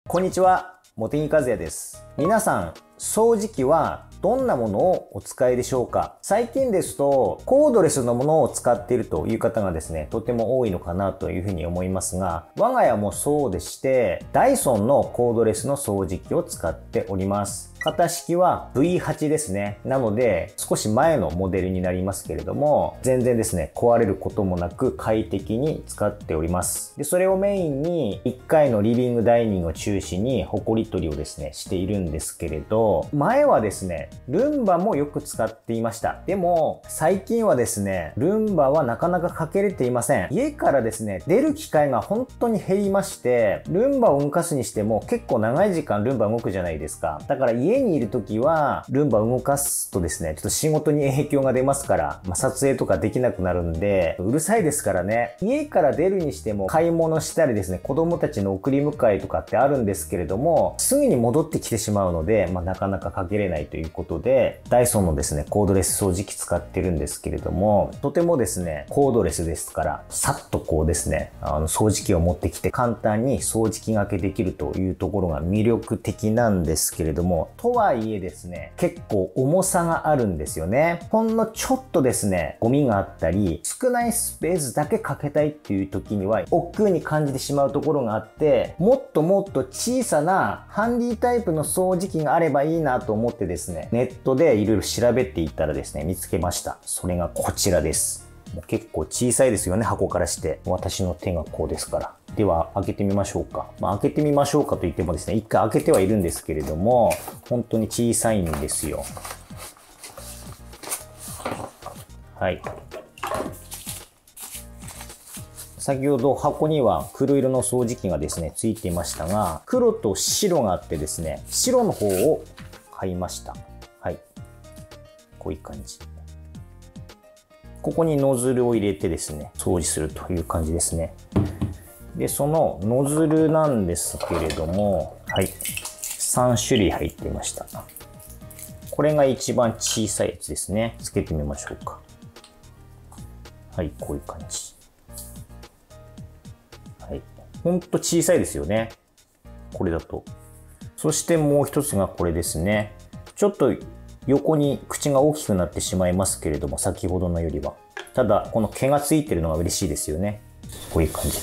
こんにちは、茂木和也です。皆さん、掃除機はどんなものをお使いでしょうか？最近ですと、コードレスのものを使っているという方がですね、とても多いのかなというふうに思いますが、我が家もそうでして、ダイソンのコードレスの掃除機を使っております。型式は V8 ですね。なので、少し前のモデルになりますけれども、全然ですね、壊れることもなく快適に使っております。で、それをメインに、1階のリビングダイニングを中心に、ホコリ取りをですね、しているんですけれど、前はですね、ルンバもよく使っていました。でも、最近はですね、ルンバはなかなかかけれていません。家からですね、出る機会が本当に減りまして、ルンバを動かすにしても結構長い時間ルンバ動くじゃないですか。だから家にいる時は、ルンバを動かすとですね、ちょっと仕事に影響が出ますから、撮影とかできなくなるんで、うるさいですからね。家から出るにしても、買い物したりですね、子供たちの送り迎えとかってあるんですけれども、すぐに戻ってきてしまうので、なかなかかけれないということで、ダイソンのですね、コードレス掃除機使ってるんですけれども、とてもですね、コードレスですから、さっとこうですね、掃除機を持ってきて簡単に掃除機がけできるというところが魅力的なんですけれども、とはいえですね、結構重さがあるんですよね。ほんのちょっとですね、ゴミがあったり、少ないスペースだけかけたいっていう時には、億劫に感じてしまうところがあって、もっともっと小さなハンディタイプの掃除機があればいいなと思ってですね、ネットでいろいろ調べていったらですね、見つけました。それがこちらです。もう結構小さいですよね、箱からして。私の手がこうですから。では、開けてみましょうか。開けてみましょうかと言ってもですね、一回開けてはいるんですけれども、本当に小さいんですよ。はい。先ほど箱には黒色の掃除機がですね、ついていましたが、黒と白があってですね、白の方を買いました。はい。こういう感じ。ここにノズルを入れてですね、掃除するという感じですね。で、そのノズルなんですけれども、はい。3種類入っていました。これが一番小さいやつですね。つけてみましょうか。はい、こういう感じ。はい。ほんと小さいですよね。これだと。そしてもう一つがこれですね。ちょっと横に口が大きくなってしまいますけれども、先ほどのよりは。ただ、この毛がついてるのが嬉しいですよね。こういう感じで。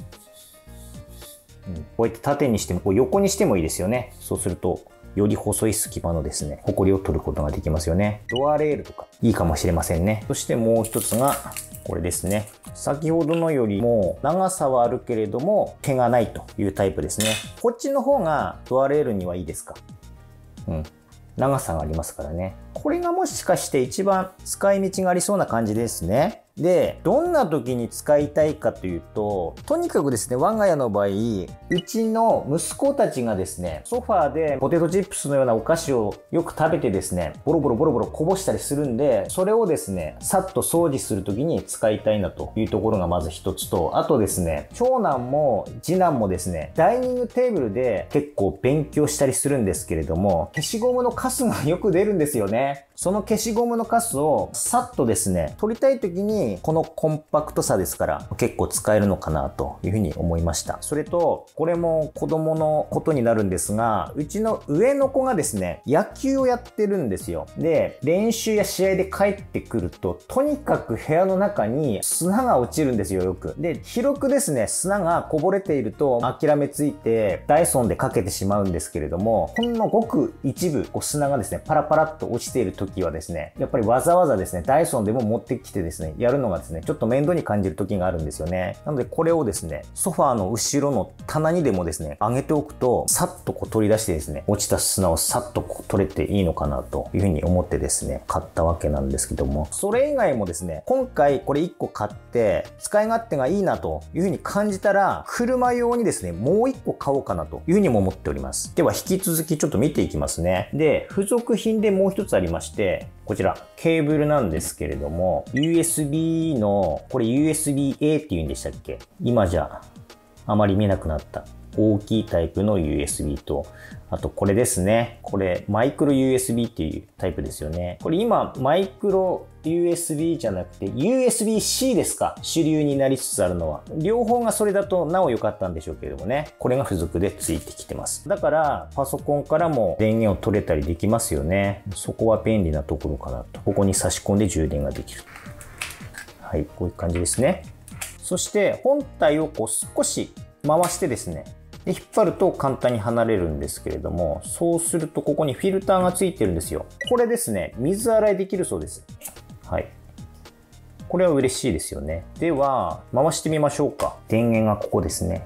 こうやって縦にしても、こう横にしてもいいですよね。そうすると、より細い隙間のですね、ホコリを取ることができますよね。ドアレールとか、いいかもしれませんね。そしてもう一つが、これですね。先ほどのよりも長さはあるけれども、毛がないというタイプですね。こっちの方がドアレールにはいいですか？長さがありますからね。これがもしかして一番使い道がありそうな感じですね。で、どんな時に使いたいかというと、とにかくですね、我が家の場合、うちの息子たちがですね、ソファーでポテトチップスのようなお菓子をよく食べてですね、ボロボロこぼしたりするんで、それをですね、さっと掃除する時に使いたいなというところがまず一つと、あとですね、長男も次男もですね、ダイニングテーブルで結構勉強したりするんですけれども、消しゴムのカスがよく出るんですよね。その消しゴムのカスをさっとですね、取りたい時にこのコンパクトさですから結構使えるのかなというふうに思いました。それと、これも子供のことになるんですが、うちの上の子がですね、野球をやってるんですよ。で、練習や試合で帰ってくると、とにかく部屋の中に砂が落ちるんですよ、よく。で、広くですね、砂がこぼれていると諦めついてダイソンでかけてしまうんですけれども、ほんのごく一部砂がですね、パラパラっと落ちている時はですね、やっぱりわざわざですね、ダイソンでも持ってきてですね、やるのがですね、ちょっと面倒に感じる時があるんですよね。なのでこれをですね、ソファーの後ろの棚にでもですね、上げておくと、さっとこう取り出してですね、落ちた砂をさっとこう取れていいのかなというふうに思ってですね、買ったわけなんですけども、それ以外もですね、今回これ1個買って、使い勝手がいいなというふうに感じたら、車用にですね、もう1個買おうかなというふうにも思っております。では引き続きちょっと見ていきますね。で、付属品でもう一つありまして、こちら、ケーブルなんですけれども、USB の、これ USB-A って言うんでしたっけ？今じゃあまり見なくなった大きいタイプの USB と、あとこれですね。これマイクロ USB っていうタイプですよね。これ今マイクロ USB じゃなくて USB-C ですか。主流になりつつあるのは。両方がそれだとなお良かったんでしょうけれどもね。これが付属で付いてきてます。だからパソコンからも電源を取れたりできますよね。そこは便利なところかなと。ここに差し込んで充電ができる。はい、こういう感じですね。そして本体をこう少し回してですね。で、引っ張ると簡単に離れるんですけれども、そうするとここにフィルターがついてるんですよ。これですね、水洗いできるそうです。はい。これは嬉しいですよね。では、回してみましょうか。電源がここですね。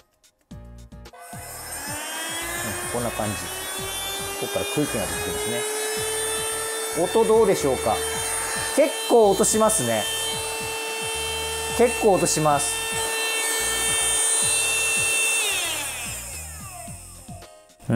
こんな感じ。ここから空気が出てきますね。音どうでしょうか。結構音しますね。結構音します。うん。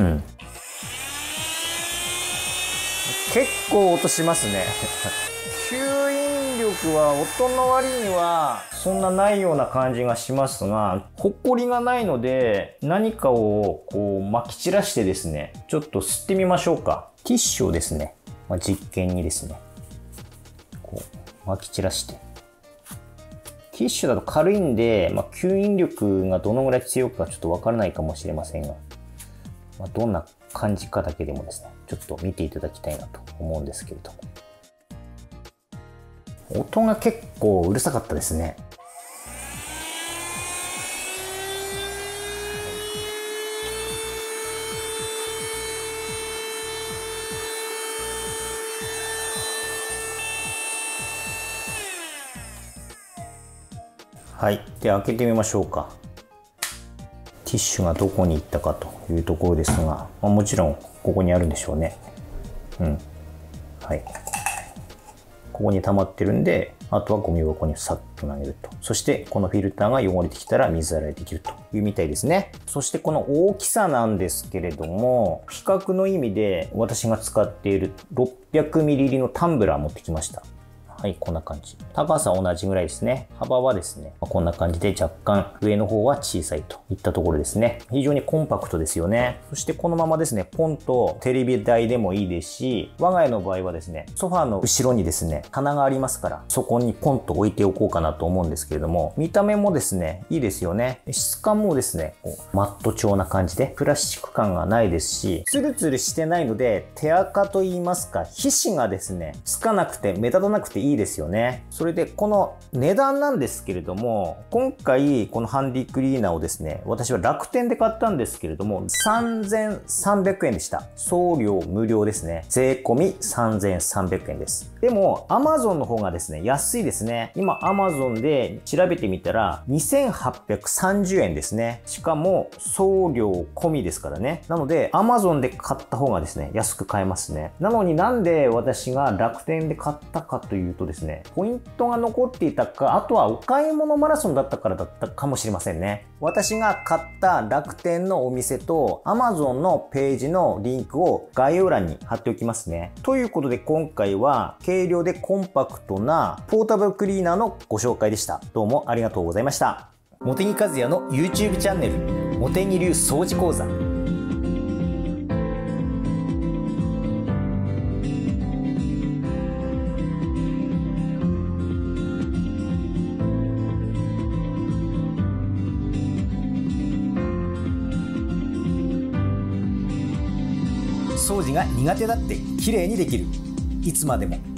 結構音しますね。吸引力は音の割にはそんなないような感じがしますが、ホコリがないので何かをこう撒き散らしてですね、ちょっと吸ってみましょうか。ティッシュをですね、実験にですね、こう撒き散らして。ティッシュだと軽いんで、吸引力がどのぐらい強いかちょっとわからないかもしれませんが、どんな感じかだけでもですね、ちょっと見ていただきたいなと思うんですけれども。音が結構うるさかったですね。はい。で、開けてみましょうか。ティッシュがどこに行ったかというところですが、もちろんここにあるんでしょうね。うん。はい。ここに溜まってるんで、あとはゴミ箱にさっと投げると。そしてこのフィルターが汚れてきたら水洗いできるというみたいですね。そしてこの大きさなんですけれども、比較の意味で私が使っている 600ml のタンブラー持ってきました。はい、こんな感じ。高さは同じぐらいですね。幅はですね、こんな感じで若干上の方は小さいといったところですね。非常にコンパクトですよね。そしてこのままですね、ポンとテレビ台でもいいですし、我が家の場合はですね、ソファーの後ろにですね、棚がありますから、そこにポンと置いておこうかなと思うんですけれども、見た目もですね、いいですよね。質感もですね、マット調な感じで、プラスチック感がないですし、ツルツルしてないので、手垢と言いますか、皮脂がですね、つかなくて目立たなくていいですよね。それでこの値段なんですけれども、今回このハンディクリーナーをですね、私は楽天で買ったんですけれども、3300円でした。送料無料ですね。税込み3300円です。でも Amazon の方がですね、安いですね。今 Amazon で調べてみたら2830円ですね。しかも送料込みですからね。なので Amazon で買った方がですね、安く買えますね。なのになんで私が楽天で買ったかというとですね、ポイントが残っていたか、あとはお買い物マラソンだったからだったかもしれませんね。私が買った楽天のお店と Amazon のページのリンクを概要欄に貼っておきますね。ということで今回は軽量でコンパクトなポータブルクリーナーのご紹介でした。どうもありがとうございました。茂木和也の YouTube チャンネル、茂木流掃除講座。掃除が苦手だって綺麗にできる。いつまでも